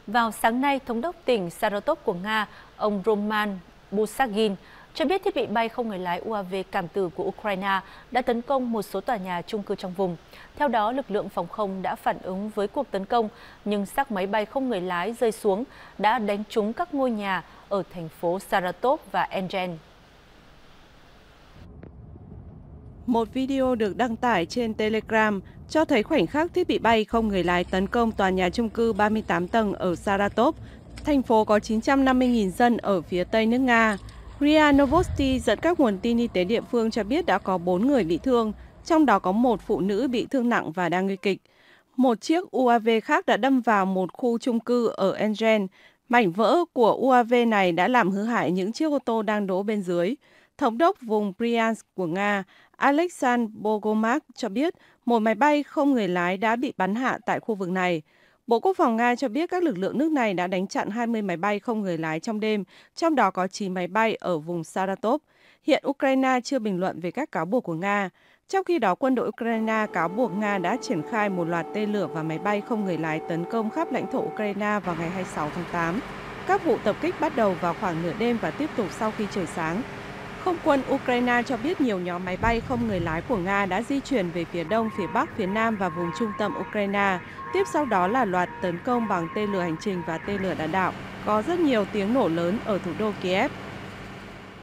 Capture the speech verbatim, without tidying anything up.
Vào sáng nay, Thống đốc tỉnh Saratov của Nga, ông Roman Busagin, cho biết thiết bị bay không người lái u a vê cảm tử của Ukraine đã tấn công một số tòa nhà chung cư trong vùng. Theo đó, lực lượng phòng không đã phản ứng với cuộc tấn công, nhưng xác máy bay không người lái rơi xuống đã đánh trúng các ngôi nhà ở thành phố Saratov và Engen. Một video được đăng tải trên Telegram cho thấy khoảnh khắc thiết bị bay không người lái tấn công tòa nhà chung cư ba mươi tám tầng ở Saratov, thành phố có chín trăm năm mươi nghìn dân ở phía tây nước Nga. rờ i a Novosti dẫn các nguồn tin y tế địa phương cho biết đã có bốn người bị thương, trong đó có một phụ nữ bị thương nặng và đang nguy kịch. Một chiếc u a vê khác đã đâm vào một khu chung cư ở Engen. Mảnh vỡ của u a vê này đã làm hư hại những chiếc ô tô đang đỗ bên dưới. Thống đốc vùng Bryansk của Nga, Alexander Bogomak cho biết một máy bay không người lái đã bị bắn hạ tại khu vực này. Bộ Quốc phòng Nga cho biết các lực lượng nước này đã đánh chặn hai mươi máy bay không người lái trong đêm, trong đó có chín máy bay ở vùng Saratov. Hiện Ukraine chưa bình luận về các cáo buộc của Nga. Trong khi đó, quân đội Ukraine cáo buộc Nga đã triển khai một loạt tên lửa và máy bay không người lái tấn công khắp lãnh thổ Ukraine vào ngày hai mươi sáu tháng tám. Các vụ tập kích bắt đầu vào khoảng nửa đêm và tiếp tục sau khi trời sáng. Không quân Ukraine cho biết nhiều nhóm máy bay không người lái của Nga đã di chuyển về phía đông, phía bắc, phía nam và vùng trung tâm Ukraine. Tiếp sau đó là loạt tấn công bằng tên lửa hành trình và tên lửa đạn đạo. Có rất nhiều tiếng nổ lớn ở thủ đô Kiev.